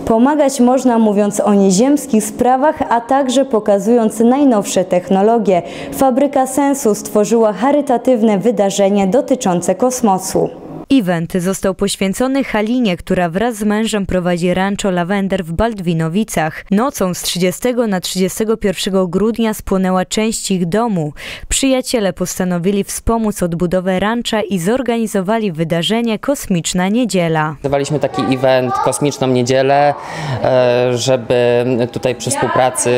Pomagać można, mówiąc o nieziemskich sprawach, a także pokazując najnowsze technologie. Fabryka Sensu stworzyła charytatywne wydarzenie dotyczące kosmosu. Event został poświęcony Halinie, która wraz z mężem prowadzi Rancho Lavender w Baldwinowicach. Nocą z 30 na 31 grudnia spłonęła część ich domu. Przyjaciele postanowili wspomóc odbudowę rancha i zorganizowali wydarzenie Kosmiczna Niedziela. Organizowaliśmy taki event Kosmiczną Niedzielę, żeby tutaj przy współpracy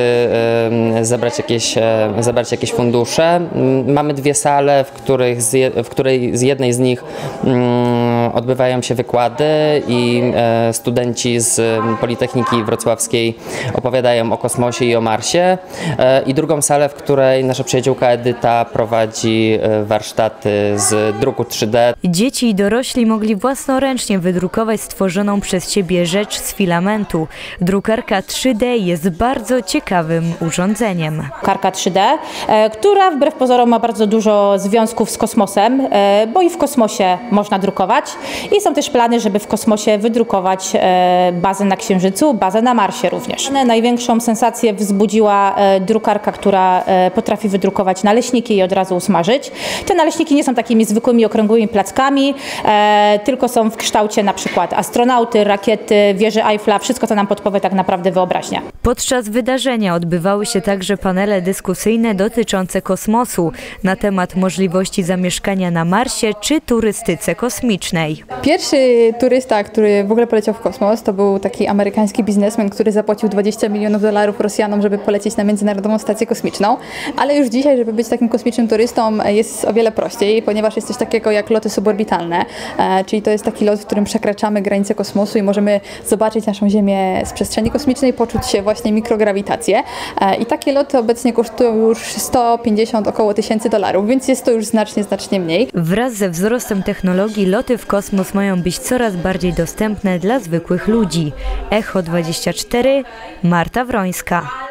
zebrać jakieś fundusze. Mamy dwie sale, w której z jednej z nich odbywają się wykłady i studenci z Politechniki Wrocławskiej opowiadają o kosmosie i o Marsie, i drugą salę, w której nasza przyjaciółka Edyta prowadzi warsztaty z druku 3D. Dzieci i dorośli mogli własnoręcznie wydrukować stworzoną przez siebie rzecz z filamentu. Drukarka 3D jest bardzo ciekawym urządzeniem. Drukarka 3D, która wbrew pozorom ma bardzo dużo związków z kosmosem, bo i w kosmosie można drukować. I są też plany, żeby w kosmosie wydrukować bazę na Księżycu, bazę na Marsie również. Największą sensację wzbudziła drukarka, która potrafi wydrukować naleśniki i od razu usmażyć. Te naleśniki nie są takimi zwykłymi okrągłymi plackami, tylko są w kształcie na przykład astronauty, rakiety, wieży Eiffla, wszystko to nam podpowie tak naprawdę wyobraźnia. Podczas wydarzenia odbywały się także panele dyskusyjne dotyczące kosmosu na temat możliwości zamieszkania na Marsie czy turystyce kosmicznej. Pierwszy turysta, który w ogóle poleciał w kosmos, to był taki amerykański biznesmen, który zapłacił $20 milionów Rosjanom, żeby polecieć na Międzynarodową Stację Kosmiczną. Ale już dzisiaj, żeby być takim kosmicznym turystą, jest o wiele prościej, ponieważ jest coś takiego jak loty suborbitalne, czyli to jest taki lot, w którym przekraczamy granice kosmosu i możemy zobaczyć naszą Ziemię z przestrzeni kosmicznej, poczuć się właśnie mikrograwitację. I takie loty obecnie kosztują już około $1,000, więc jest to już znacznie mniej. Wraz ze wzrostem technologii loty w kosmos mają być coraz bardziej dostępne dla zwykłych ludzi. Echo 24, Marta Wrońska.